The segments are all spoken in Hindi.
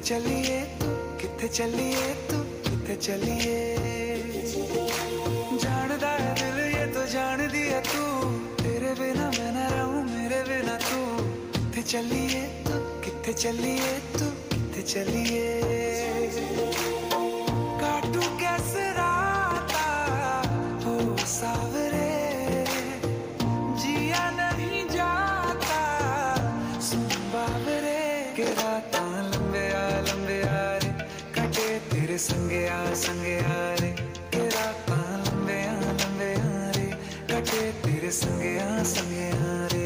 चलिए तू, किथे चलिए तू, किथे चलिए। जानदा है दिल ये तो जान दिया तू, तेरे बिना मैं ना रहूं मेरे बिना तू। किथे चलिए तू, किथे चलिए तू, किथे चलिए। काटू कैसे राता हो सावरे, जिया नहीं जाता सुन बावरे। के राता लंबे आ रे, कटे तेरे संगे आ रे। के राता लंबे आ रे, कटे तेरे संगे आ रे।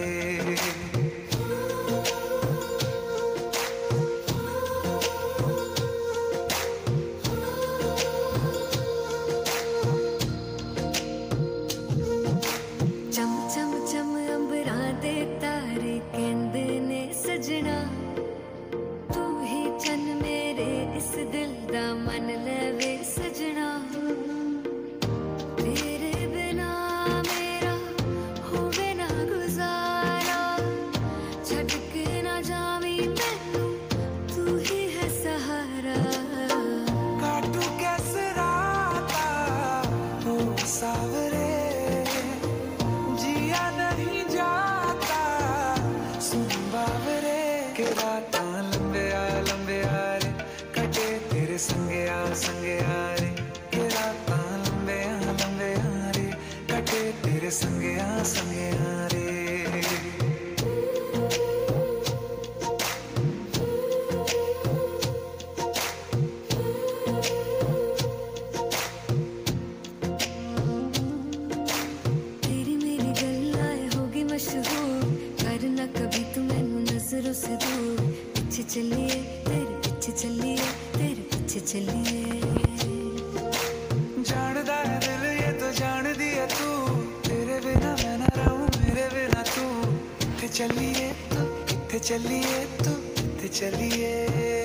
चम चम चम अंबरा दे तारे कहंदे ने सजना, तू ही चन मेरे इस दिल दा मन लवे सजना। तेरे बिना मेरा होवे ना गुजारा, छड़ के ना जावी मैनू तू ही है सहारा। काटू कैसे राता हो सावरे, जिया नहीं जाता सुन बावरे। के राता लंबे आ रे, कटे तेरे संगे आ रे। के राता लंबे आ रे, कटे तेरे संगे आ रे। तेरी मेरी गल्लाएं होगी मशहूर, करना कभी तू मैनू नजरों से दूर। पीछे चलिए तेरे पीछे चलिए, तेरे पीछे चलिए। जानदा है दिल ये तो जान दिया तू, तेरे बिना मैं ना रहूं मेरे बिना तू। किथे चलिए तू, किथे चलिए तू, किथे चलिए।